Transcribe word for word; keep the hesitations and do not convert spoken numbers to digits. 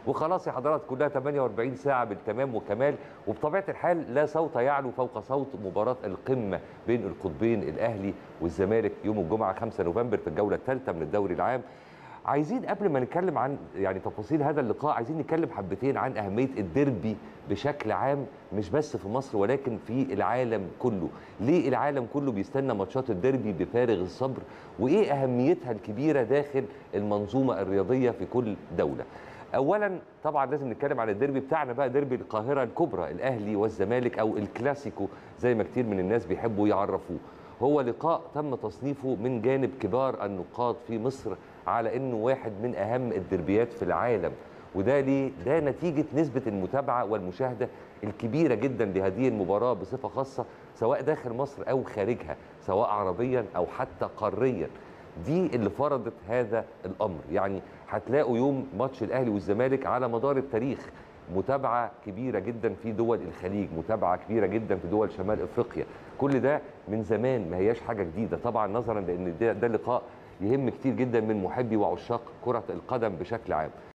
وخلاص يا حضرات كلها ثمانية وأربعين ساعه بالتمام وكمال. وبطبيعه الحال لا صوت يعلو فوق صوت مباراه القمه بين القطبين الاهلي والزمالك يوم الجمعه خمسة نوفمبر في الجوله الثالثه من الدوري العام. عايزين قبل ما نتكلم عن يعني تفاصيل هذا اللقاء، عايزين نتكلم حبتين عن أهمية الديربي بشكل عام، مش بس في مصر ولكن في العالم كله. ليه العالم كله بيستنى ماتشات الديربي بفارغ الصبر، وإيه أهميتها الكبيرة داخل المنظومة الرياضية في كل دولة؟ أولا طبعا لازم نتكلم عن الديربي بتاعنا بقى، ديربي القاهرة الكبرى، الأهلي والزمالك أو الكلاسيكو زي ما كتير من الناس بيحبوا يعرفوه. هو لقاء تم تصنيفه من جانب كبار النقاد في مصر على انه واحد من اهم الدربيات في العالم. وده ليه؟ ده نتيجه نسبه المتابعه والمشاهده الكبيره جدا لهذه المباراه بصفه خاصه، سواء داخل مصر او خارجها، سواء عربيا او حتى قاريا. دي اللي فرضت هذا الامر. يعني هتلاقوا يوم ماتش الاهلي والزمالك على مدار التاريخ متابعه كبيره جدا في دول الخليج، متابعه كبيره جدا في دول شمال افريقيا. كل ده من زمان، ما هياش حاجه جديده طبعا، نظرا لان ده, ده لقاء يهم كتير جدا من محبي وعشاق كره القدم بشكل عام.